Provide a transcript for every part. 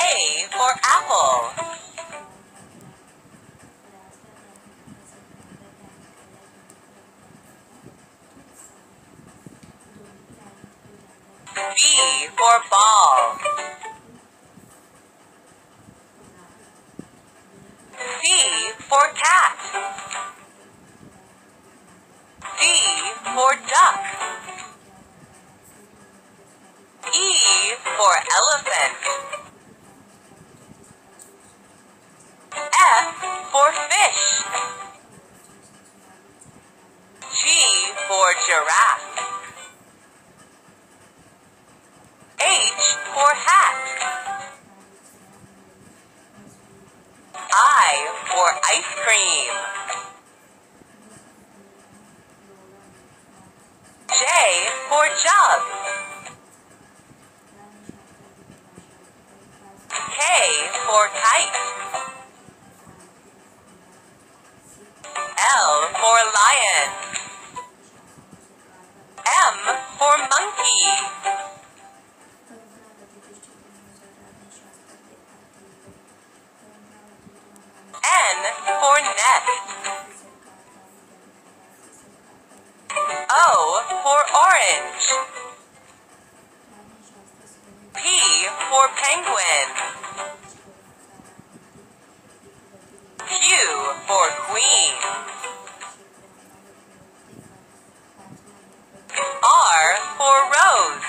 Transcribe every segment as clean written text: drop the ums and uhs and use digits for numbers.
A for apple. B for ball. C for cat. D for duck. E for elephant. F for fish. G for giraffe. H for hat. I for ice cream. J for jug. K for kite. L for lion. M for monkey. N for nest. O for orange. P for penguin. Q for queen. R for rose.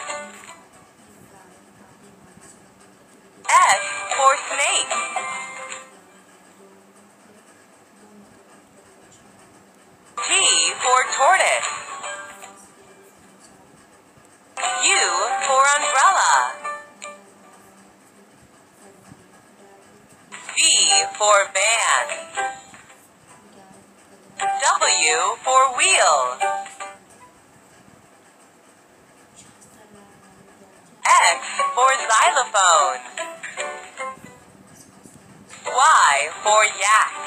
S for snake. T for tortoise. U for umbrella. V for van. W for wheel. X for xylophone. Y for yak.